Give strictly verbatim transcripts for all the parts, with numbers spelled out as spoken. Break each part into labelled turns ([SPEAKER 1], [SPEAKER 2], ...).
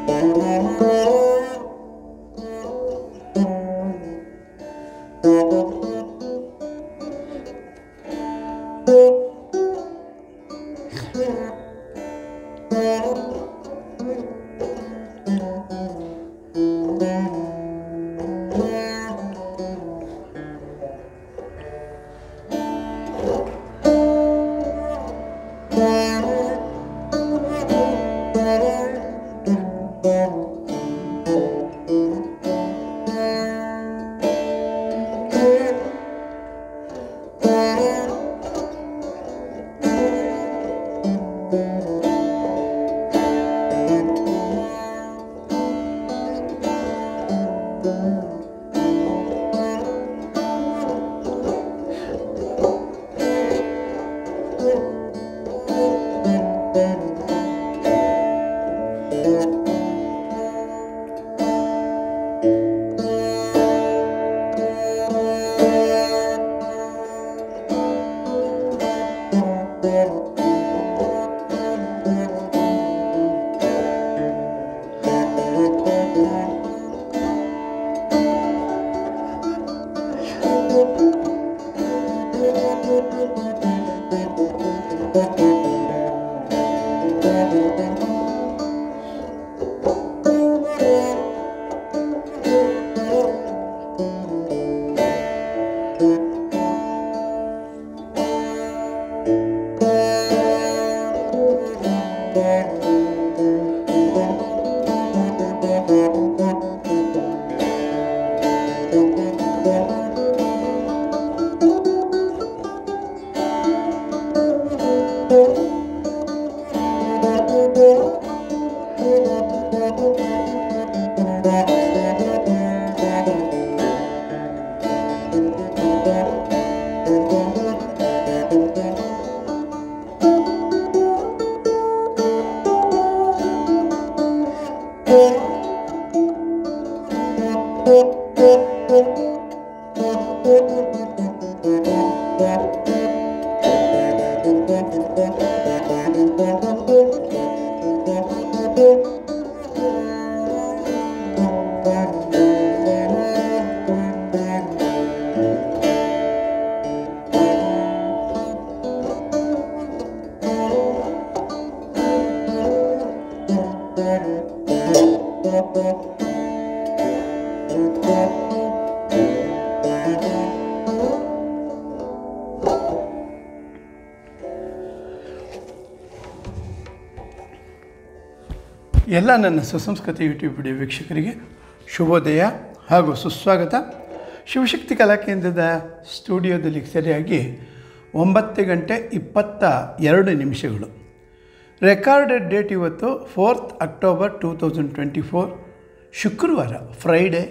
[SPEAKER 1] ಎಲ್ಲ ನನ್ನ ಸುಸಂಸ್ಕೃತ ಯೂಟ್ಯೂಬ್ ವಿಡಿಯೋ ವೀಕ್ಷಕರಿಗೆ ಶುಭೋದಯ ಹಾಗೂ ಸುಸ್ವಾಗತ. ಶಿವಶಕ್ತಿ ಕಲಾಕೇಂದ್ರದ ಸ್ಟುಡಿಯೋದಲ್ಲಿ ಸರಿಯಾಗಿ ಒಂಬತ್ತು ಗಂಟೆ ಇಪ್ಪತ್ತ ಎರಡು ನಿಮಿಷಗಳು. ರೆಕಾರ್ಡೆಡ್ ಡೇಟ್ ಇವತ್ತು fourth October two thousand twenty four ಶುಕ್ರವಾರ, ಫ್ರೈಡೇ,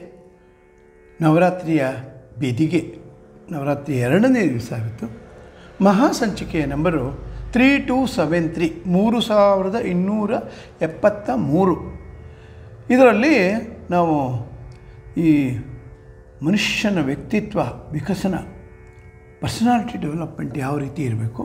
[SPEAKER 1] ನವರಾತ್ರಿಯ ಬೆದಿಗೆ, ನವರಾತ್ರಿ ಎರಡನೇ ದಿವಸ ಆಯಿತು. ಮಹಾಸಂಚಿಕೆಯ number three two seven three ಮೂರು ಸಾವಿರದ ಇನ್ನೂರ ಎಪ್ಪತ್ತ ಮೂರು. ಇದರಲ್ಲಿ ನಾವು ಈ ಮನುಷ್ಯನ ವ್ಯಕ್ತಿತ್ವ ವಿಕಸನ, ಪರ್ಸನಾಲಿಟಿ ಡೆವಲಪ್ಮೆಂಟ್ ಯಾವ ರೀತಿ ಇರಬೇಕು,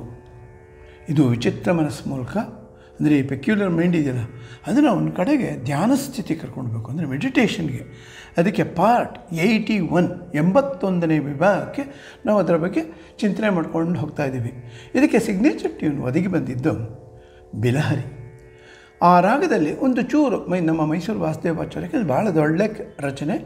[SPEAKER 1] ಇದು ವಿಚಿತ್ರ ಮನಸ್ಸು ಮೂಲಕ, ಅಂದರೆ ಈ ಪೆಕ್ಯುಲರ್ ಮೈಂಡ್ ಇದೆಯಲ್ಲ, ಅದನ್ನು ಒಂದು ಕಡೆಗೆ ಧ್ಯಾನ ಸ್ಥಿತಿ ಕರ್ಕೊಳ್ಬೇಕು, ಅಂದರೆ ಮೆಡಿಟೇಷನ್ಗೆ. ಅದಕ್ಕೆ ಪಾರ್ಟ್ ಏಯ್ಟಿ ಒನ್ ಎಂಬತ್ತೊಂದನೇ ವಿಭಾಗಕ್ಕೆ ನಾವು ಅದರ ಬಗ್ಗೆ ಚಿಂತನೆ ಮಾಡ್ಕೊಂಡು ಹೋಗ್ತಾ ಇದ್ದೀವಿ. ಇದಕ್ಕೆ ಸಿಗ್ನೇಚರ್ ಟ್ಯೂನ್ ಒದಗಿ ಬಂದಿದ್ದು ಬಿಲಹರಿ. ಆ ರಾಗದಲ್ಲಿ ಒಂದು ಚೂರು ಮೈ ನಮ್ಮ ಮೈಸೂರು ವಾಸುದೇವಾಚಾರ್ಯಕ್ಕೆ ಅದು ಭಾಳ ಒಳ್ಳೆ ರಚನೆ.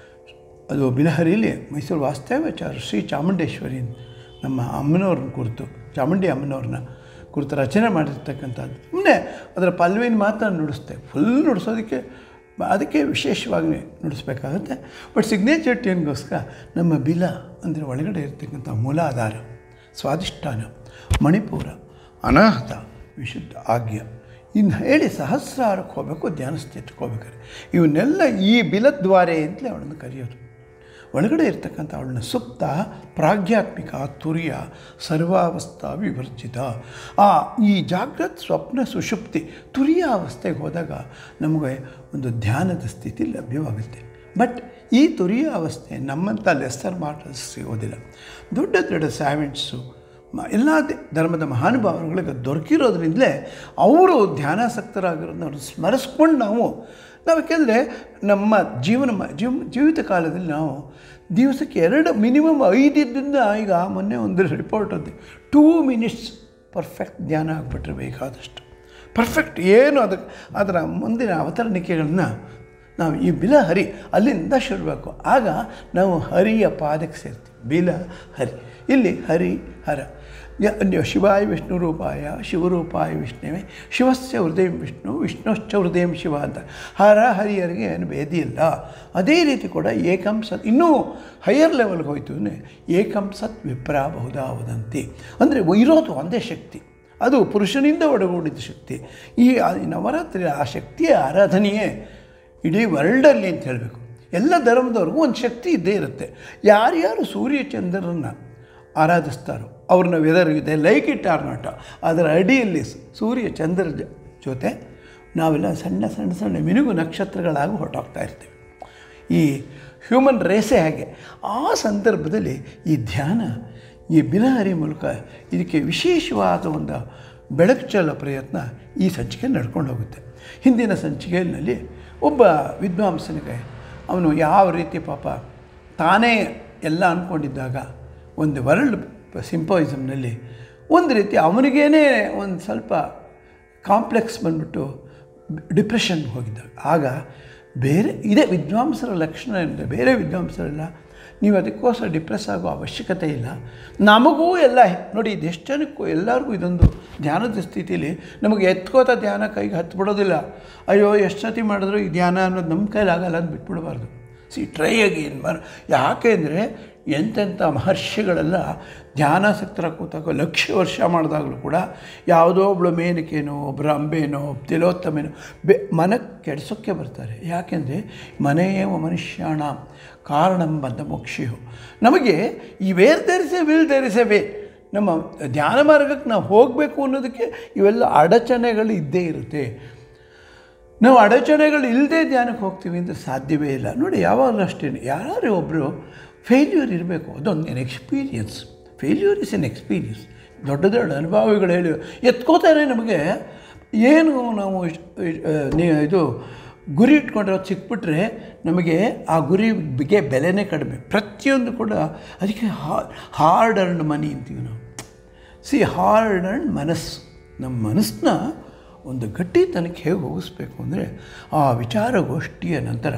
[SPEAKER 1] ಅದು ಬಿಲಹರಿಯಲ್ಲಿ ಮೈಸೂರು ವಾಸುದೇವಾಚಾರ್ಯ ಶ್ರೀ ಚಾಮುಂಡೇಶ್ವರಿ ನಮ್ಮ ಅಮ್ಮನವ್ರನ್ನ ಕುರಿತು, ಚಾಮುಂಡಿ ಅಮ್ಮನವ್ರನ್ನ ಕುರಿತು ರಚನೆ ಮಾಡಿರ್ತಕ್ಕಂಥದ್ದು. ಸುಮ್ಮನೆ ಅದರ ಪಲ್ವಿನ ಮಾತ್ರ ನುಡಿಸ್ತೆ, ಫುಲ್ ನುಡಿಸೋದಕ್ಕೆ ಅದಕ್ಕೆ ವಿಶೇಷವಾಗಿ ನುಡಿಸ್ಬೇಕಾಗುತ್ತೆ. ಬಟ್ ಸಿಗ್ನೇಚರ್ ಟ್ಯೂನ್ಗೋಸ್ಕರ ನಮ್ಮ ಬಿಲ ಅಂದರೆ ಒಳಗಡೆ ಇರ್ತಕ್ಕಂಥ ಮೂಲಾಧಾರ, ಸ್ವಾಧಿಷ್ಠಾನ, ಮಣಿಪುರ, ಅನಾಹತ, ವಿಶುದ್ಧ ಆಜ್ಞ ಇನ್ನು ಹೇಳಿ ಸಹಸ್ರಾರಕ್ಕೆ ಹೋಗಬೇಕು, ಧ್ಯಾನ ಸ್ಥಿತಿಗೆ ಹೋಗ್ಬೇಕಾದ್ರೆ ಇವನ್ನೆಲ್ಲ ಈ ಬಿಲದ್ವಾರೆ ಅಂತಲೇ ಅವಳನ್ನು ಕರೆಯೋದು. ಒಳಗಡೆ ಇರ್ತಕ್ಕಂಥ ಅವಳನ್ನ ಸುಪ್ತ, ಪ್ರಾಜ್ಞಾತ್ಮಿಕ, ತುರ್ಯ, ಸರ್ವಾವಸ್ಥಾ ವಿವರ್ಜಿತ. ಆ ಈ ಜಾಗೃತ್ ಸ್ವಪ್ನ ಸುಷುಪ್ತಿ ತುರಿಯ ಅವಸ್ಥೆಗೆ ಹೋದಾಗ ನಮಗೆ ಒಂದು ಧ್ಯಾನದ ಸ್ಥಿತಿ ಲಭ್ಯವಾಗುತ್ತೆ. ಬಟ್ ಈ ತುರಿಯ ಅವಸ್ಥೆ ನಮ್ಮಂಥ ಲೆಸ್ಸರ್ ಮಾರ್ಟಲ್ಸ್ ಸಿಗೋದಿಲ್ಲ. ದೊಡ್ಡ ದೊಡ್ಡ ಸ್ಯಾವೆಂಟ್ಸು, ಎಲ್ಲ ಧರ್ಮದ ಮಹಾನುಭಾವರುಗಳಿಗೆ ದೊರಕಿರೋದ್ರಿಂದಲೇ ಅವರು ಧ್ಯಾನಾಸಕ್ತರಾಗಿರೋದನ್ನ ಅವ್ರನ್ನ ಸ್ಮರಿಸ್ಕೊಂಡು ನಾವು ನಾವು ಯಾಕೆಂದರೆ ನಮ್ಮ ಜೀವನ ಜೀವ ಜೀವಿತ ಕಾಲದಲ್ಲಿ ನಾವು ದಿವಸಕ್ಕೆ ಎರಡು ಮಿನಿಮಮ್ ಐದರಿಂದ ಈಗ ಮೊನ್ನೆ ಒಂದು ರಿಪೋರ್ಟ್ ಅಂತೆ ಟೂ ಮಿನಿಟ್ಸ್ ಪರ್ಫೆಕ್ಟ್ ಧ್ಯಾನ ಆಗಿಬಿಟ್ರೆ ಬೇಕಾದಷ್ಟು ಪರ್ಫೆಕ್ಟ್ ಏನು ಅದಕ್ಕೆ ಅದರ ಮುಂದಿನ ಅವತರಣಿಕೆಗಳನ್ನ ನಾವು ಈ ಬಿಲ ಹರಿ ಅಲ್ಲಿಂದ ಶುರುಬೇಕು. ಆಗ ನಾವು ಹರಿಯ ಪಾದಕ್ಕೆ ಸೇರ್ತೀವಿ. ಬಿಲ ಹರಿ ಇಲ್ಲಿ ಹರಿ ಹರ ಶಿವಾಯ ವಿಷ್ಣು ರೂಪಾಯ ಶಿವರೂಪಾಯ ವಿಷ್ಣುವೇ ಶಿವಸ್ಯ ಹೃದಯ ವಿಷ್ಣು ವಿಷ್ಣುಶ್ಚ ಹೃದಯ ಶಿವ ಅಂತ ಹರ ಹರಿಯರಿಗೆ ಏನು ಭೇದಿ ಇಲ್ಲ. ಅದೇ ರೀತಿ ಕೂಡ ಏಕಂ ಸತ್ ಇನ್ನೂ ಹೈಯರ್ ಲೆವೆಲ್ಗೆ ಹೋಯ್ತು ಅಂದರೆ ಏಕಂ ಸತ್ ವಿಪ್ರ ಬಹುಧಾ ವದಂತಿ ಅಂದರೆ ಇರೋದು ಒಂದೇ ಶಕ್ತಿ, ಅದು ಪುರುಷನಿಂದ ಒಡಗೂಡಿದ ಶಕ್ತಿ. ಈ ನವರಾತ್ರಿ ಆ ಶಕ್ತಿಯ ಆರಾಧನೆಯೇ ಇಡೀ ವರ್ಲ್ಡಲ್ಲಿ ಅಂತ ಹೇಳಬೇಕು. ಎಲ್ಲ ಧರ್ಮದವ್ರಿಗೂ ಒಂದು ಶಕ್ತಿ ಇದ್ದೇ ಇರುತ್ತೆ. ಯಾರ್ಯಾರು ಸೂರ್ಯಚಂದ್ರರನ್ನು ಆರಾಧಿಸ್ತಾರೋ ಅವ್ರನ್ನ ವೆದರ್ ಇದೆ ಲೈಕ್ ಇಟ್ ಆರ್ ನಾಟ್ ಅದರ ಅಡಿಯಲ್ಲಿ ಸೂರ್ಯ ಚಂದ್ರ ಜೊತೆ ನಾವೆಲ್ಲ ಸಣ್ಣ ಸಣ್ಣ ಸಣ್ಣ ಮಿನುಗು ನಕ್ಷತ್ರಗಳಾಗಿ ಹೊರಟೋಗ್ತಾ ಇರ್ತೀವಿ. ಈ ಹ್ಯೂಮನ್ ರೇಸೇ ಹಾಗೆ. ಆ ಸಂದರ್ಭದಲ್ಲಿ ಈ ಧ್ಯಾನ ಈ ಬಿಲಹರಿ ಮೂಲಕ ಇದಕ್ಕೆ ವಿಶೇಷವಾದ ಒಂದು ಬೆಳಕು ಚೆಲ್ಲೋ ಪ್ರಯತ್ನ ಈ ಸಂಚಿಕೆ ನಡ್ಕೊಂಡು ಹೋಗುತ್ತೆ. ಹಿಂದಿನ ಸಂಚಿಕೆಯಲ್ಲಿ ಒಬ್ಬ ವಿದ್ವಾಂಸನಿಗೆ ಅವನು ಯಾವ ರೀತಿ ಪಾಪ ತಾನೇ ಎಲ್ಲ ಅಂದ್ಕೊಂಡಿದ್ದಾಗ ಒಂದು ವರ್ಲ್ಡ್ ಸಿಂಪೋಸಿಯಮ್ನಲ್ಲಿ ಒಂದು ರೀತಿ ಅವನಿಗೇನೆ ಒಂದು ಸ್ವಲ್ಪ ಕಾಂಪ್ಲೆಕ್ಸ್ ಬಂದ್ಬಿಟ್ಟು ಡಿಪ್ರೆಷನ್ಗೆ ಹೋಗಿದ್ದಾಗ ಆಗ ಬೇರೆ ಇದೇ ವಿದ್ವಾಂಸರ ಲಕ್ಷಣ ಅಂದರೆ ಬೇರೆ ವಿದ್ವಾಂಸರೆಲ್ಲ ನೀವು ಅದಕ್ಕೋಸ್ಕರ ಡಿಪ್ರೆಸ್ ಆಗೋ ಅವಶ್ಯಕತೆ ಇಲ್ಲ. ನಮಗೂ ಎಲ್ಲ ನೋಡಿ ಇದು ಎಷ್ಟು ಜನಕ್ಕೂ ಎಲ್ಲರಿಗೂ ಇದೊಂದು ಧ್ಯಾನದ ಸ್ಥಿತಿಲಿ ನಮಗೆ ಎತ್ಕೋತ ಧ್ಯಾನ ಕೈಗೆ ಹತ್ತು ಬಿಡೋದಿಲ್ಲ. ಅಯ್ಯೋ ಎಷ್ಟು ಸತಿ ಮಾಡಿದ್ರು ಈ ಧ್ಯಾನ ಅನ್ನೋದು ನಮ್ಮ ಕೈಲಾಗಲ್ಲ ಅಂತ ಬಿಟ್ಬಿಡಬಾರ್ದು. ಸಿ ಟ್ರೈ ಅಗೇನ್ ಮರ್ ಯಾಕೆ ಅಂದರೆ ಎಂತೆಂಥ ಮಹರ್ಷಿಗಳೆಲ್ಲ ಧ್ಯಾನಾಸಕ್ತರ ಕೂತಾಗ ಲಕ್ಷ ವರ್ಷ ಮಾಡಿದಾಗಲೂ ಕೂಡ ಯಾವುದೋ ಒಬ್ಬಳು ಮೇನಕೇನೋ ಒಬ್ಬರು ಅಂಬೇನೋ ತಿಲೋತ್ತಮೇನೋ ಬೆ ಮನಕ್ಕೆ ಕೆಡಿಸೋಕ್ಕೆ ಬರ್ತಾರೆ. ಯಾಕೆಂದರೆ ಮನೆಯೇ ಮನುಷ್ಯಾಣ ಕಾರಣಂ ಬಂದ ಮೋಕ್ಷಿಯು. ನಮಗೆ ಈ ವೇರ್ ಧರಿಸೆ ವಿಲ್ ಧರಿಸೆ ವೇ ನಮ್ಮ ಧ್ಯಾನ ಮಾರ್ಗಕ್ಕೆ ನಾವು ಹೋಗಬೇಕು ಅನ್ನೋದಕ್ಕೆ ಇವೆಲ್ಲ ಅಡಚಣೆಗಳು ಇದ್ದೇ ಇರುತ್ತೆ. ನಾವು ಅಡಚಣೆಗಳು ಇಲ್ಲದೆ ಧ್ಯಾನಕ್ಕೆ ಹೋಗ್ತೀವಿ ಅಂತ ಸಾಧ್ಯವೇ ಇಲ್ಲ. ನೋಡಿ ಯಾವಾಗಲೂ ಅಷ್ಟೇ ಯಾರು ಒಬ್ಬರು ಫೇಲ್ಯೂರ್ ಇರಬೇಕು, ಅದೊಂದು an experience. Failure is an experience. ದೊಡ್ಡ ದೊಡ್ಡ ಅನುಭವಿಗಳು ಹೇಳಿ ಎತ್ಕೋತಾರೆ ನಮಗೆ ಏನು ನಾವು ಇದು ಗುರಿ ಇಟ್ಕೊಂಡಿರೋದು ಸಿಕ್ಬಿಟ್ರೆ ನಮಗೆ ಆ ಗುರಿ ಬಗ್ಗೆ ಬೆಲೆನೇ ಕಡಿಮೆ. ಪ್ರತಿಯೊಂದು ಕೂಡ ಅದಕ್ಕೆ ಹಾರ್ಡ್ ಅರ್ನ್ಡ್ ಮನಿ ಅಂತೀವಿ ನಾವು. ಸಿ ಹಾರ್ಡ್ ಅರ್ನ್ಡ್ ಮನಸ್ಸು, ನಮ್ಮ ಮನಸ್ಸನ್ನ ಒಂದು ಗಟ್ಟಿತನಕ್ಕೆ ಹೇಗೆ ಹೋಗಿಸ್ಬೇಕು ಅಂದರೆ ಆ ವಿಚಾರಗೋಷ್ಠಿಯ ನಂತರ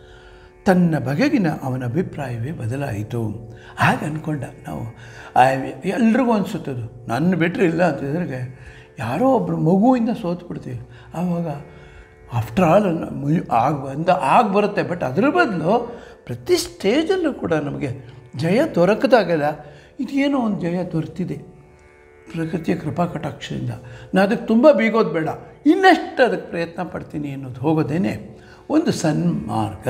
[SPEAKER 1] ತನ್ನ ಬಗೆಗಿನ ಅವನ ಅಭಿಪ್ರಾಯವೇ ಬದಲಾಯಿತು. ಹಾಗೆ ಅಂದ್ಕೊಂಡ ನಾವು ಎಲ್ರಿಗೂ ಅನಿಸುತ್ತದು. ನನ್ನ ಬಿಟ್ಟರೆ ಇಲ್ಲ ಅಂತಂದ್ರೆ ಯಾರೋ ಒಬ್ಬರು ಮಗುವಿಂದ ಸೋತು ಬಿಡ್ತೀವಿ. ಆವಾಗ ಆಫ್ಟರ್ ಆಲ್ ಆಗ ಬಂದ ಆಗ ಬರುತ್ತೆ. ಬಟ್ ಅದರ ಬದಲು ಪ್ರತಿ ಸ್ಟೇಜಲ್ಲೂ ಕೂಡ ನಮಗೆ ಜಯ ದೊರಕದಾಗೆಲ್ಲ ಇದೇನೋ ಒಂದು ಜಯ ದೊರೆತಿದೆ ಪ್ರಕೃತಿಯ ಕೃಪಾ ಕಟಾಕ್ಷದಿಂದ. ನಾನು ಅದಕ್ಕೆ ತುಂಬ ಬೀಗೋದು ಬೇಡ, ಇನ್ನಷ್ಟು ಅದಕ್ಕೆ ಪ್ರಯತ್ನ ಪಡ್ತೀನಿ ಅನ್ನೋದು ಹೋಗೋದೇನೆ ಒಂದು ಸನ್ಮಾರ್ಗ.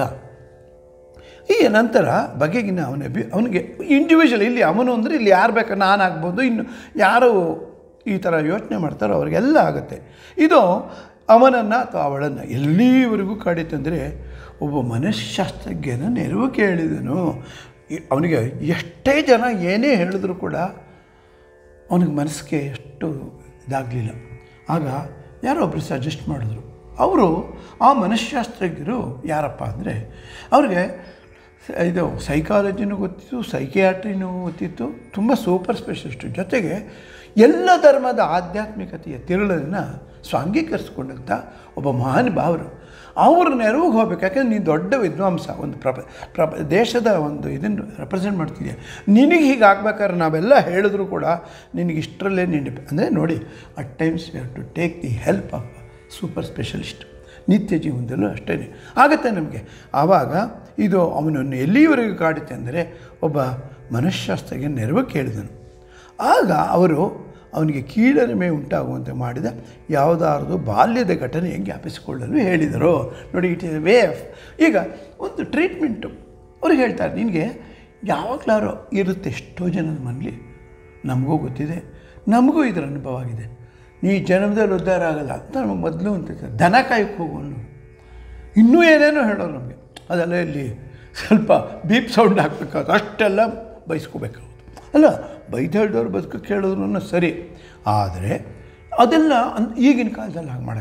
[SPEAKER 1] ಈ ನಂತರ ಬಗೆಗಿನ ಅವನ ಬಿ ಅವನಿಗೆ ಇಂಡಿವಿಜುವಲ್ ಇಲ್ಲಿ ಅವನು ಅಂದರೆ ಇಲ್ಲಿ ಯಾರು ಬೇಕಾದ್ರೆ ನಾನು ಆಗ್ಬೋದು, ಇನ್ನು ಯಾರು ಈ ಥರ ಯೋಚನೆ ಮಾಡ್ತಾರೋ ಅವರಿಗೆಲ್ಲ ಆಗುತ್ತೆ. ಇದು ಅವನನ್ನು ಅಥವಾ ಅವಳನ್ನು ಎಲ್ಲಿವರೆಗೂ ಕಾಡಿತಂದರೆ ಒಬ್ಬ ಮನಃಶಾಸ್ತ್ರಜ್ಞನ ನೆರವು ಕೇಳಿದನು. ಅವನಿಗೆ ಎಷ್ಟೇ ಜನ ಏನೇ ಹೇಳಿದ್ರು ಕೂಡ ಅವನಿಗೆ ಮನಸ್ಸಿಗೆ ಎಷ್ಟು ಇದಾಗಲಿಲ್ಲ. ಆಗ ಯಾರೋ ಒಬ್ಬರು ಸಜೆಸ್ಟ್ ಮಾಡಿದ್ರು. ಅವರು ಆ ಮನಃಶಾಸ್ತ್ರಜ್ಞರು ಯಾರಪ್ಪ ಅಂದರೆ ಅವ್ರಿಗೆ ಇದು ಸೈಕಾಲಜಿನೂ ಗೊತ್ತಿತ್ತು, ಸೈಕಿಯಾಟ್ರಿನೂ ಗೊತ್ತಿತ್ತು, ತುಂಬ ಸೂಪರ್ ಸ್ಪೆಷಲಿಸ್ಟು. ಜೊತೆಗೆ ಎಲ್ಲ ಧರ್ಮದ ಆಧ್ಯಾತ್ಮಿಕತೆಯ ತಿರುಳನ್ನು ಸ್ವಾಂಗೀಕರಿಸ್ಕೊಂಡಂಥ ಒಬ್ಬ ಮಹಾನುಭಾವರು. ಅವ್ರ ನೆರವಿಗೆ ಹೋಗ್ಬೇಕು. ಯಾಕೆಂದರೆ ನೀನು ದೊಡ್ಡ ವಿದ್ವಾಂಸ, ಒಂದು ಪ್ರಪ ಪ್ರಪ ದೇಶದ ಒಂದು ಇದನ್ನು ರೆಪ್ರೆಸೆಂಟ್ ಮಾಡ್ತಿದ್ಯಾ. ನಿನಗೆ ಹೀಗೆ ಆಗ್ಬೇಕಾದ್ರೆ ನಾವೆಲ್ಲ ಹೇಳಿದ್ರು ಕೂಡ ನಿನಗೆ ಇಷ್ಟರಲ್ಲೇ ನೀನು ಅಂದರೆ ನೋಡಿ at times you have to take the help of super specialist. ನಿತ್ಯ ಜೀವನದಲ್ಲೂ ಅಷ್ಟೇ ಆಗುತ್ತೆ ನಮಗೆ. ಆವಾಗ ಇದು ಅವನನ್ನು ಎಲ್ಲಿವರೆಗೂ ಕಾಡುತ್ತೆ ಅಂದರೆ ಒಬ್ಬ ಮನಃಶಾಸ್ತ್ರಜ್ಞ ನೆರವು ಕೇಳಿದನು. ಆಗ ಅವರು ಅವನಿಗೆ ಕೀಳರಿಮೆ ಉಂಟಾಗುವಂತೆ ಮಾಡಿದ ಯಾವುದಾದ್ರೂ ಬಾಲ್ಯದ ಘಟನೆ ಜ್ಞಾಪಿಸಿಕೊಳ್ಳಲು ಹೇಳಿದರು. ನೋಡಿ ಇಟ್ ಇಸ್ ವೇ ಆಫ್ ಈಗ ಒಂದು ಟ್ರೀಟ್ಮೆಂಟು ಅವ್ರಿಗೆ ಹೇಳ್ತಾರೆ. ನಿನಗೆ ಯಾವಾಗಲಾರೋ ಇರುತ್ತೆ ಎಷ್ಟೋ ಜನದ ಮನೇಲಿ, ನಮಗೂ ಗೊತ್ತಿದೆ, ನಮಗೂ ಇದರ ಅನುಭವ ಆಗಿದೆ. ನೀ ಜನ್ಮದಲ್ಲಿ ಉದ್ಧಾರ ಆಗಲ್ಲ ಅಂತ ನಮಗೆ ಮೊದಲು ಅಂತ ದನ ಕಾಯಕ್ಕೆ ಹೋಗು ಅನ್ನೋ ಇನ್ನೂ ಏನೇನೋ ಹೇಳೋರು ನಮಗೆ. ಅದೆಲ್ಲ ಇಲ್ಲಿ ಸ್ವಲ್ಪ ಬೀಪ್ ಸೌಂಡ್ ಹಾಕಬೇಕಾದ್ರು ಅಷ್ಟೆಲ್ಲ ಬಯಸ್ಕೋಬೇಕಾಗುತ್ತೆ ಅಲ್ಲ. ಬೈದು ಹೇಳಿದವ್ರು ಬದುಕಕ್ಕೆ ಹೇಳೋದ್ರೂ ಸರಿ, ಆದರೆ ಅದೆಲ್ಲ ಅನ್ ಈಗಿನ ಕಾಲದಲ್ಲಿ ಹಾಗೆ ಮಾಡೋಕ್ಕಾಗಲ್ಲ.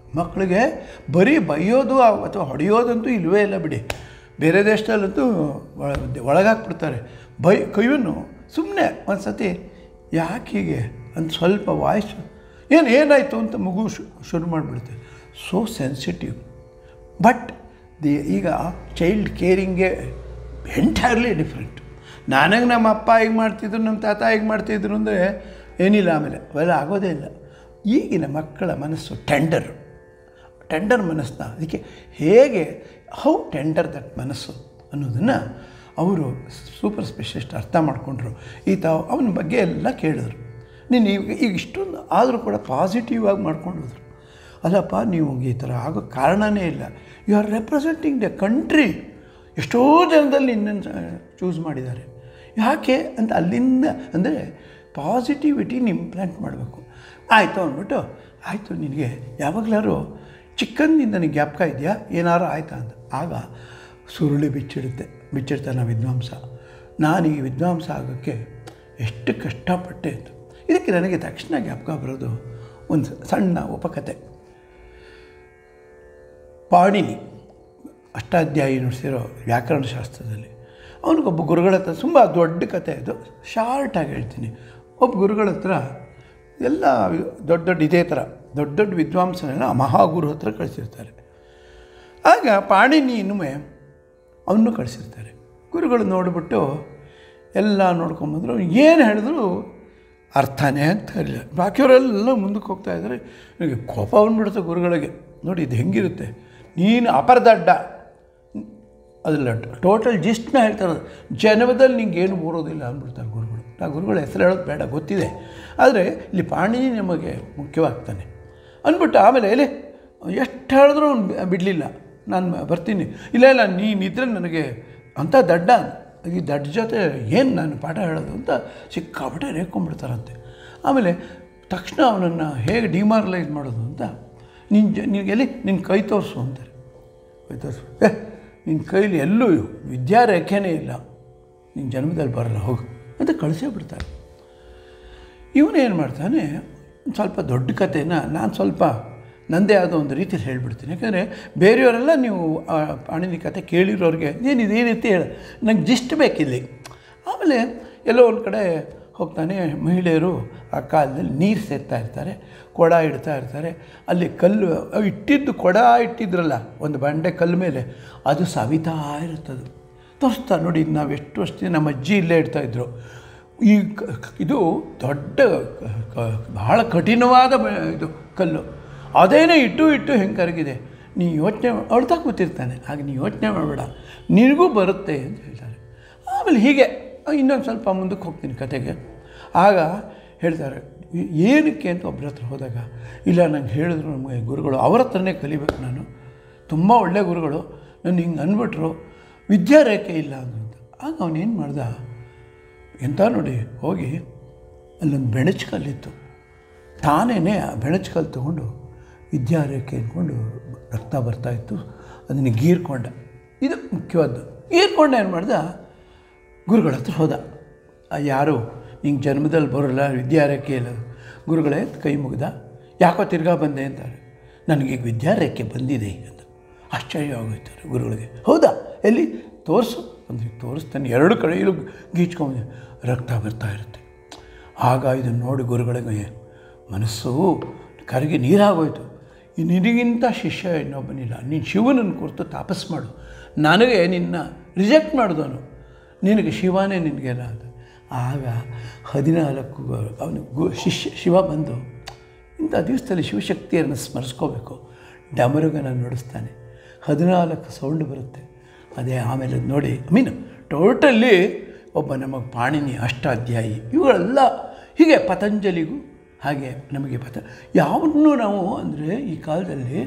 [SPEAKER 1] ಮಕ್ಕಳಿಗೆ ಬರೀ ಬೈಯೋದು ಅಥವಾ ಹೊಡೆಯೋದಂತೂ ಇಲ್ಲವೇ ಇಲ್ಲ ಬಿಡಿ. ಬೇರೆ ದೇಶದಲ್ಲಂತೂ ಒಳಗಾಕ್ಬಿಡ್ತಾರೆ. ಬೈ ಕೈಯನ್ನು ಸುಮ್ಮನೆ ಒಂದು ಸತಿ ಯಾಕೆ ಹೀಗೆ ಅಂತ ಸ್ವಲ್ಪ ವಾಯ್ಸು ಏನು ಏನಾಯಿತು ಅಂತ ಮಗು ಶುರು ಮಾಡಿಬಿಡುತ್ತೆ. So sensitive. ಬಟ್ ದಿ ಈಗ ಚೈಲ್ಡ್ ಕೇರಿಂಗೇ ಎಂಟೈರ್ಲಿ ಡಿಫ್ರೆಂಟ್. ನನಗೆ ನಮ್ಮ ಅಪ್ಪ ಹೀಗೆ ಮಾಡ್ತಿದ್ರು, ನಮ್ಮ ತಾತ ಹೀಗೆ ಮಾಡ್ತಿದ್ರು ಅಂದರೆ ಏನಿಲ್ಲ, ಆಮೇಲೆ ಅವೆಲ್ಲ ಆಗೋದೇ ಇಲ್ಲ. ಈಗಿನ ಮಕ್ಕಳ ಮನಸ್ಸು ಟೆಂಡರ್ ಟೆಂಡರ್ ಮನಸ್ಸನ್ನ ಅದಕ್ಕೆ ಹೇಗೆ ಹೌ ಟೆಂಡರ್ ದಟ್ ಮನಸ್ಸು ಅನ್ನೋದನ್ನು ಅವರು ಸೂಪರ್ ಸ್ಪೆಷಲಿಸ್ಟ್ ಅರ್ಥ ಮಾಡಿಕೊಂಡ್ರು. ಈತ ಅವನ ಬಗ್ಗೆ ಎಲ್ಲ ಕೇಳಿದ್ರು. ನೀನು ಈಗ ಈಗ ಇಷ್ಟೊಂದು ಆದರೂ ಕೂಡ ಪಾಸಿಟಿವ್ ಆಗಿ ಮಾಡ್ಕೊಂಡು ಹೋದ್ರು. ಅಲ್ಲಪ್ಪ ನೀವು ಈ ಥರ ಆಗೋ ಕಾರಣವೇ ಇಲ್ಲ. You are representing the country. ಎಷ್ಟೋ ಜನದಲ್ಲಿ ನಿನ್ನನ್ನು ಚೂಸ್ ಮಾಡಿದ್ದಾರೆ. ಯಾಕೆ ಅಂತ ಅಲ್ಲಿಂದ ಅಂದರೆ ಪಾಸಿಟಿವಿಟಿನ ಇಂಪ್ಲಾಂಟ್ ಮಾಡಬೇಕು. ಆಯಿತು ಅಂದ್ಬಿಟ್ಟು ಆಯಿತು ನಿನಗೆ ಯಾವಾಗಲಾರು ಚಿಕ್ಕಂದಿನಿಂದ ನಿನಗೆ ಜ್ಞಾಪಕ ಇದೆಯಾ ಏನಾರು ಆಯಿತಾ ಅಂತ. ಆಗ ಸುರುಳಿ ಬಿಚ್ಚಿಡುತ್ತೆ ಬಿಚ್ಚಿಡ್ತಾನೆ ವಿದ್ವಾಂಸ. ನಾನು ಈ ವಿದ್ವಾಂಸ ಆಗೋಕ್ಕೆ ಎಷ್ಟು ಕಷ್ಟಪಟ್ಟೆ ಅಂತ. ಇದಕ್ಕೆ ನನಗೆ ತಕ್ಷಣ ಜ್ಞಾಪಕ ಬರೋದು ಒಂದು ಸಣ್ಣ ಉಪಕಥೆ. ಪಾಣಿನಿ ಅಷ್ಟಾಧ್ಯಾಯಿ ನುಡಿಸಿರೋ ವ್ಯಾಕರಣಶಾಸ್ತ್ರದಲ್ಲಿ ಅವನಿಗೊಬ್ಬ ಗುರುಗಳ ಹತ್ರ, ತುಂಬ ದೊಡ್ಡ ಕಥೆ ಇದು, ಶಾರ್ಟಾಗಿ ಹೇಳ್ತೀನಿ. ಒಬ್ಬ ಗುರುಗಳ ಹತ್ರ ಎಲ್ಲ ದೊಡ್ಡ ದೊಡ್ಡ ಇದೇ ಥರ ದೊಡ್ಡ ದೊಡ್ಡ ವಿದ್ವಾಂಸನೆಲ್ಲ ಮಹಾಗುರು ಹತ್ರ ಕಳಿಸಿರ್ತಾರೆ. ಆಗ ಪಾಣಿನಿ ಇನ್ನೊಮ್ಮೆ ಅವನ್ನೂ ಕಳಿಸಿರ್ತಾರೆ. ಗುರುಗಳು ನೋಡಿಬಿಟ್ಟು ಎಲ್ಲ ನೋಡ್ಕೊಂಬಂದರು. ಏನು ಹೇಳಿದ್ರು ಅರ್ಥನೇ ಅಂತ ಇರಲಿಲ್ಲ. ಬಾಕಿಯವರೆಲ್ಲ ಮುಂದಕ್ಕೆ ಹೋಗ್ತಾಯಿದ್ದಾರೆ. ನನಗೆ ಕೋಪ ಬಂದುಬಿಡುತ್ತೆ ಗುರುಗಳಿಗೆ. ನೋಡಿ ಇದು ಹೆಂಗಿರುತ್ತೆ, ನೀನು ಅಪರದಡ್ಡ ಅದಲ್ಲ ಟೋಟಲ್ ಜಿಸ್ಟ್ನ ಹೇಳ್ತಾರೆ. ಜನ್ಮದಲ್ಲಿ ನಿಂಗೇನು ಬರೋದಿಲ್ಲ ಅಂದ್ಬಿಡ್ತಾರೆ ಗುರುಗಳು. ಆ ಗುರುಗಳ ಹೆಸರು ಹೇಳೋದು ಬೇಡ, ಗೊತ್ತಿದೆ. ಆದರೆ ಇಲ್ಲಿ ಪಾಣಿನಿ ನಮಗೆ ಮುಖ್ಯವಾಗ್ತಾನೆ ಅಂದ್ಬಿಟ್ಟು ಆಮೇಲೆ ಎಲ್ಲಿ ಎಷ್ಟು ಹೇಳಿದ್ರೂ ಬಿಡಲಿಲ್ಲ. ನಾನು ಬರ್ತೀನಿ, ಇಲ್ಲ ಇಲ್ಲ ನೀನಿದ್ರೆ ನನಗೆ ಅಂಥ ದಡ್ಡ, ಈ ದಡ್ಡ ಜೊತೆ ಏನು ನಾನು ಪಾಠ ಹೇಳೋದು ಅಂತ ಸಿಕ್ಕಾಪಟ್ಟೆ ರೇಕೊಂಡ್ಬಿಡ್ತಾರಂತೆ. ಆಮೇಲೆ ತಕ್ಷಣ ಅವನನ್ನು ಹೇಗೆ ಡಿಮಾರಲೈಸ್ ಮಾಡೋದು ಅಂತ, ನಿನ್ನ ಜ ನಿನಗೆ ಎಲ್ಲಿ ನಿನ್ನ ಕೈ ತೋರಿಸು ಅಂತಾರೆ. ಕೈ ತೋರಿಸು, ಏ ನಿನ್ನ ಕೈಲಿ ಎಲ್ಲೂ ವಿದ್ಯಾರೇಖೆನೇ ಇಲ್ಲ, ನಿನ್ನ ಜನ್ಮದಲ್ಲಿ ಬರಲ್ಲ ಹೋಗು ಅಂತ ಕಳಿಸೇ ಬಿಡ್ತಾರೆ. ಇವನೇನು ಮಾಡ್ತಾನೆ, ಸ್ವಲ್ಪ ದೊಡ್ಡ ಕಥೆನ ನಾನು ಸ್ವಲ್ಪ ನನ್ನದೇ ಆದ ಒಂದು ರೀತಿಯಲ್ಲಿ ಹೇಳಿಬಿಡ್ತೀನಿ. ಯಾಕಂದರೆ ಬೇರೆಯವರೆಲ್ಲ ನೀವು ಪಾಣಿನಿ ಕತೆ ಕೇಳಿರೋರಿಗೆ ಏನಿದೆ ಈ ರೀತಿ ಹೇಳ ನಂಗೆ ಜಿಸ್ಟ್ ಬೇಕಿಲ್ಲಿ. ಆಮೇಲೆ ಎಲ್ಲೋ ಒಂದು ಕಡೆ ಹೋಗ್ತಾನೆ. ಮಹಿಳೆಯರು ಆ ಕಾಲದಲ್ಲಿ ನೀರು ಸೇರ್ತಾ ಇರ್ತಾರೆ, ಕೊಡ ಇಡ್ತಾ ಇರ್ತಾರೆ. ಅಲ್ಲಿ ಕಲ್ಲು ಇಟ್ಟಿದ್ದು ಕೊಡ ಇಟ್ಟಿದ್ರಲ್ಲ ಒಂದು ಬಂಡೆ ಕಲ್ಲು ಮೇಲೆ, ಅದು ಸವಿತಾ ಇರುತ್ತದು. ತೋರಿಸ್ತಾರೆ ನೋಡಿ, ನಾವು ಎಷ್ಟು ವರ್ಷ ನಮ್ಮ ಅಜ್ಜಿ ಇಲ್ಲೇ ಇಡ್ತಾಯಿದ್ರು. ಈ ಇದು ದೊಡ್ಡ ಬಹಳ ಕಠಿಣವಾದ ಇದು ಕಲ್ಲು, ಅದೇನೇ ಇಟ್ಟು ಇಟ್ಟು ಹೆಂಗೆ ಕರಗಿದೆ. ನೀ ಯೋಚನೆ ಅಳ್ತಾ ಕೂತಿರ್ತಾನೆ. ಹಾಗೆ ನೀ ಯೋಚನೆ ಮಾಡಬೇಡ, ನಿನಗೂ ಬರುತ್ತೆ ಅಂತ ಹೇಳ್ತಾರೆ. ಆಮೇಲೆ ಹೀಗೆ ಇನ್ನೊಂದು ಸ್ವಲ್ಪ ಮುಂದಕ್ಕೆ ಹೋಗ್ತೀನಿ ಕತೆಗೆ. ಆಗ ಹೇಳ್ತಾರೆ ಏನಕ್ಕೆ ಅಂತ ಒಬ್ಬರ ಹತ್ರ ಹೋದಾಗ, ಇಲ್ಲ ನಂಗೆ ಹೇಳಿದ್ರು ನಮಗೆ ಗುರುಗಳು, ಅವ್ರ ಹತ್ರನೇ ಕಲಿಬೇಕು ನಾನು, ತುಂಬ ಒಳ್ಳೆಯ ಗುರುಗಳು, ನಾನು ಹಿಂಗೆ ಅಂದ್ಬಿಟ್ರು ವಿದ್ಯಾರೇಖೆ ಇಲ್ಲ ಅಂತ. ಆಗ ಅವನೇನು ಮಾಡ್ದ, ಎಂತ ನೋಡಿ ಹೋಗಿ ಅಲ್ಲೊಂದು ಬೆಣಚ್ಕಲ್ಲಿತ್ತು, ತಾನೇ ಆ ಬೆಣಚ್ಕಲ್ಲು ತೊಗೊಂಡು ವಿದ್ಯಾರೇಖೆ ಅಂದ್ಕೊಂಡು ರಕ್ತ ಬರ್ತಾಯಿತ್ತು, ಅದನ್ನು ಗೀರ್ಕೊಂಡ. ಇದು ಮುಖ್ಯವಾದ್ದು. ಗೀರ್ಕೊಂಡ ಏನು ಮಾಡ್ದ, ಗುರುಗಳ ಹತ್ರ ಹೋದ. ಯಾರು ನಿಂಗೆ ಜನ್ಮದಲ್ಲಿ ಬರೋಲ್ಲ, ವಿದ್ಯಾರೇಖೆ ಇಲ್ಲ. ಗುರುಗಳೇ ಕೈ ಮುಗಿದ. ಯಾಕೋ ತಿರ್ಗಾ ಬಂದೆ ಅಂತಾರೆ. ನನಗೀಗ ವಿದ್ಯಾರೇಖೆ ಬಂದಿದೆ ಅಂತ. ಆಶ್ಚರ್ಯವಾಗೋಯ್ತಾರೆ ಗುರುಗಳಿಗೆ. ಹೌದಾ, ಎಲ್ಲಿ ತೋರಿಸು ಅಂದರೆ ತೋರಿಸ್ತಾನೆ. ಎರಡು ಕಡೆಯಲ್ಲೂ ಗೀಚ್ಕೊಂಡು ರಕ್ತ ಬರ್ತಾ ಇರುತ್ತೆ. ಆಗ ಇದನ್ನು ನೋಡಿ ಗುರುಗಳಿಗೆ ಮನಸ್ಸು ಕರಗಿ ನೀರಾಗೋಯ್ತು. ನಿನಗಿಂತ ಶಿಷ್ಯ ಇನ್ನೊಬ್ಬನಿಲ್ಲ, ನೀನು ಶಿವನನ್ನು ಕುರಿತು ತಾಪಸ್ ಮಾಡು, ನನಗೆ ನಿನ್ನ ರಿಜೆಕ್ಟ್ ಮಾಡಿದವನು, ನಿನಗೆ ಶಿವನೇ ನಿನಗೆಲ್ಲ ಅಂತ. ಆಗ ಹದಿನಾಲ್ಕು ಅವನು ಗು ಶಿಷ್ಯ ಶಿವ ಬಂದು, ಇಂಥ ದಿವಸದಲ್ಲಿ ಶಿವಶಕ್ತಿಯನ್ನು ಸ್ಮರಿಸ್ಕೋಬೇಕು, ಡಮರುಗನ ನುಡಿಸ್ತಾನೆ. ಹದಿನಾಲ್ಕು ಸೌಂಡ್ ಬರುತ್ತೆ. ಅದೇ ಆಮೇಲೆ ನೋಡಿ, ಐ ಮೀನ್ ಟೋಟಲ್ಲಿ ಒಬ್ಬ ನಮಗೆ ಪಾಣಿನಿ ಅಷ್ಟಾಧ್ಯಾಯಿ ಇವುಗಳೆಲ್ಲ ಹೀಗೆ ಪತಂಜಲಿಗೂ ಹಾಗೆ ನಮಗೆ ಪತ ಯಾವನ್ನೂ ನಾವು ಅಂದರೆ ಈ ಕಾಲದಲ್ಲಿ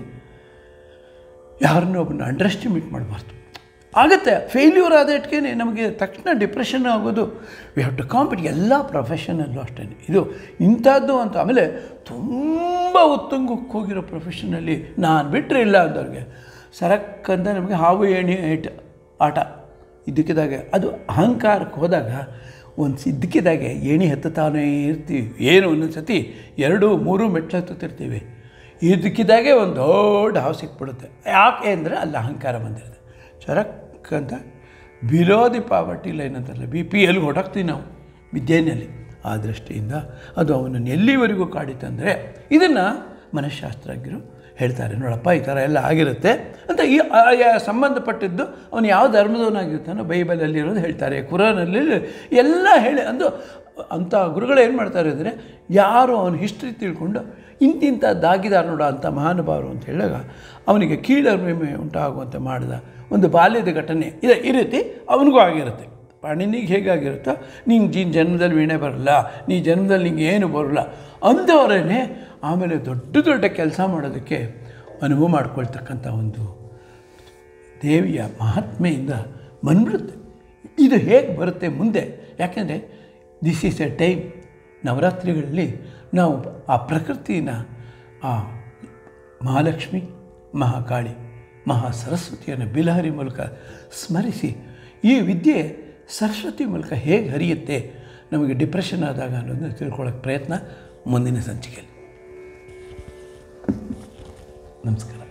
[SPEAKER 1] ಯಾರನ್ನೂ ಒಬ್ಬನ ಅಂಡರ್ ಎಸ್ಟಿಮೇಟ್ ಮಾಡಬಾರ್ದು. ಆಗುತ್ತೆ, ಫೇಲ್ಯೂರ್ ಆದಟ್ಗೆ ನಮಗೆ ತಕ್ಷಣ ಡಿಪ್ರೆಷನ್ ಆಗೋದು. We have to compete. ಎಲ್ಲ ಪ್ರೊಫೆಷನಲ್ಲೂ ಅಷ್ಟೇ ಇದು ಇಂಥದ್ದು ಅಂತ. ಆಮೇಲೆ ತುಂಬ ಉತ್ತುಂಗಕ್ಕೆ ಹೋಗಿರೋ ಪ್ರೊಫೆಷನಲ್ಲಿ ನಾನು ಬಿಟ್ಟರೆ ಇಲ್ಲ ಅಂದವ್ರಿಗೆ ಸರಕ್ಕಂತ ನಮಗೆ ಹಾವು ಏಣಿ ಏಟ್ ಆಟ ಇದ್ದಕ್ಕಿದ್ದಾಗೆ ಅದು ಅಹಂಕಾರಕ್ಕೆ ಹೋದಾಗ ಒಂದು ಇದ್ದಕ್ಕಿದ್ದಾಗೆ ಏಣಿ ಹತ್ತುತ್ತಾನೇ ಇರ್ತೀವಿ. ಏನು ಒಂದೊಂದು ಸತಿ ಎರಡು ಮೂರು ಮೆಟ್ಲು ಹತ್ತುತ್ತಿರ್ತೀವಿ. ಇದಕ್ಕಿದ್ದಾಗೆ ಒಂದು ದೊಡ್ಡ ಹಾವು ಸಿಕ್ಬಿಡುತ್ತೆ. ಯಾಕೆ ಅಂದರೆ ಅಲ್ಲಿ ಅಹಂಕಾರ ಬಂದಿರುತ್ತೆ. ಚರಕ್ ಅಂತ ಬಿಲೋ ದಿ ಪಾವರ್ಟಿ ಲೈನ್ ಅಂತಾರಲ್ಲ, ಬಿ ಪಿ ಎಲ್ಲಿ ಹೊಡಕ್ತೀವಿ ನಾವು ವಿದ್ಯೆಯಲ್ಲಿ. ಆ ದೃಷ್ಟಿಯಿಂದ ಅದು ಅವನನ್ನು ಎಲ್ಲಿವರೆಗೂ ಕಾಡಿತಂದರೆ ಇದನ್ನು ಮನಃಶಾಸ್ತ್ರಜ್ಞರು ಹೇಳ್ತಾರೆ. ನೋಡಪ್ಪ ಈ ಥರ ಎಲ್ಲ ಆಗಿರುತ್ತೆ ಅಂತ. ಈ ಸಂಬಂಧಪಟ್ಟಿದ್ದು ಅವನು ಯಾವ ಧರ್ಮದವನಾಗಿರ್ತಾನೋ ಬೈಬಲಲ್ಲಿರೋದು ಹೇಳ್ತಾರೆ, ಕುರಾನಲ್ಲಿ ಎಲ್ಲ ಹೇಳಿ ಅಂದು ಅಂಥ ಗುರುಗಳು ಏನು ಮಾಡ್ತಾರೆ ಅಂದರೆ, ಯಾರು ಅವನ ಹಿಸ್ಟ್ರಿ ತಿಳ್ಕೊಂಡು ಇಂತಿಂಥದ್ದಾಗಿದ್ದಾರೆ ನೋಡೋ ಅಂಥ ಮಹಾನುಭಾವರು ಅಂತ ಹೇಳಿದಾಗ ಅವನಿಗೆ ಕೀಳರಿಮೆ ಉಂಟಾಗುವಂತೆ ಮಾಡಿದ ಒಂದು ಬಾಲ್ಯದ ಘಟನೆ ಇದೆ. ಈ ರೀತಿ ಅವನಿಗೂ ಆಗಿರುತ್ತೆ. ಪಾಣಿನಿಗೆ ಹೇಗಾಗಿರುತ್ತೋ, ನಿಂಗೆ ಜೀನ್ ಜನ್ಮದಲ್ಲಿ ವೀಣೆ ಬರಲ್ಲ, ನೀ ಜನ್ಮದಲ್ಲಿ ನಿಂಗೆ ಏನು ಬರೋಲ್ಲ ಅಂದವರೇ ಆಮೇಲೆ ದೊಡ್ಡ ದೊಡ್ಡ ಕೆಲಸ ಮಾಡೋದಕ್ಕೆ ಅನುಭವ ಮಾಡ್ಕೊಳ್ತಕ್ಕಂಥ ಒಂದು ದೇವಿಯ ಮಹಾತ್ಮೆಯಿಂದ ಬಂದ್ಬಿಡುತ್ತೆ. ಇದು ಹೇಗೆ ಬರುತ್ತೆ ಮುಂದೆ? ಯಾಕೆಂದರೆ ದಿಸ್ ಈಸ್ ಎ ಟೈಮ್. ನವರಾತ್ರಿಗಳಲ್ಲಿ ನಾವು ಆ ಪ್ರಕೃತಿನ, ಆ ಮಹಾಲಕ್ಷ್ಮಿ, ಮಹಾಕಾಳಿ, ಮಹಾ ಸರಸ್ವತಿಯನ್ನು ಬಿಲಹರಿ ಮೂಲಕ ಸ್ಮರಿಸಿ, ಈ ವಿದ್ಯೆ ಸರಸ್ವತಿ ಮೂಲಕ ಹೇಗೆ ಹರಿಯುತ್ತೆ ನಮಗೆ ಡಿಪ್ರೆಷನ್ ಆದಾಗ ಅನ್ನೋದನ್ನು ತಿಳ್ಕೊಳ್ಳೋಕ್ಕೆ ಪ್ರಯತ್ನ ಮುಂದಿನ ಸಂಚಿಕೆಯಲ್ಲಿ. ನಮಸ್ಕಾರ.